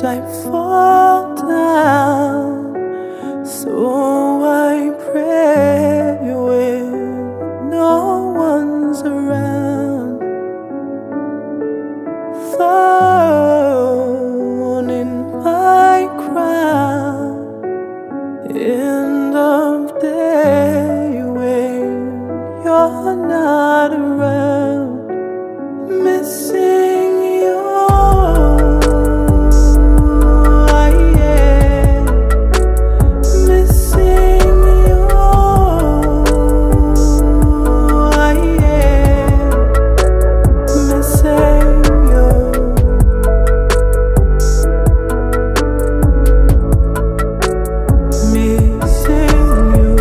Lest I fall down, so I pray when no one's around. Thorn in my crown, end of day when you're not around. Missing you, I am. Missing you, I am. Missing you. Missing you.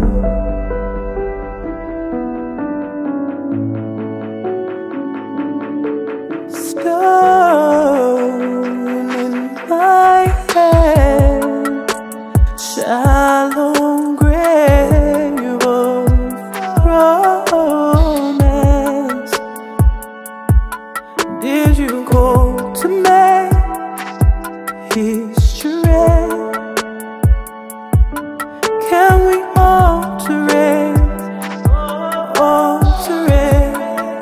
Stone in my head, shallow grave of romance. Did you go to make history? Can we alter it? Alter it?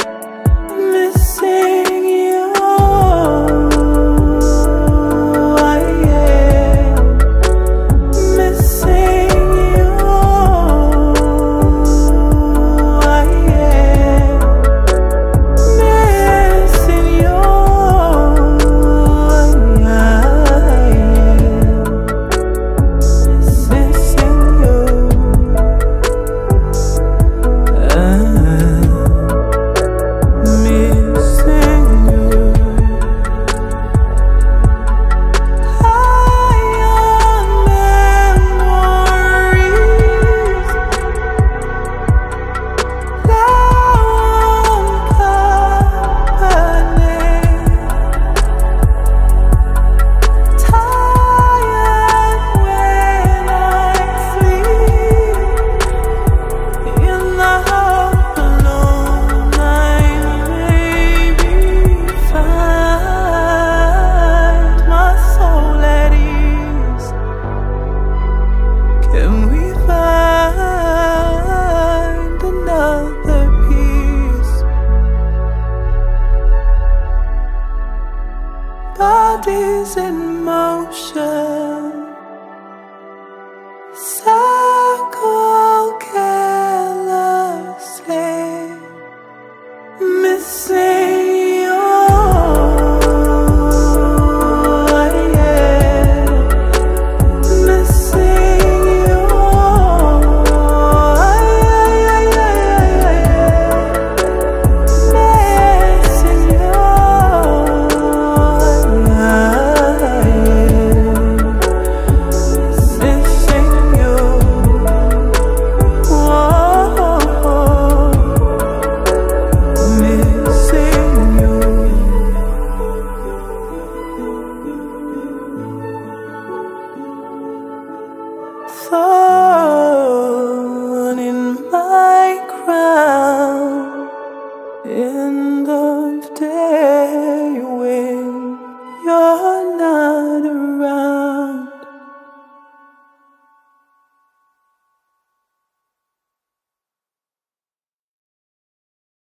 Missing you, I am. Missing you, I am. Missing you, I am. Missing you. Missing you. High on memories, low on company, tired when I sleep, in the hope alone I maybe find my soul at ease. Can we find another piece? Bodies in motion, circle carelessly. Missing you, I am. Missing you, I am. Missing you, I am. Missing you. Missing you. Thorn in my crown, end of day when you're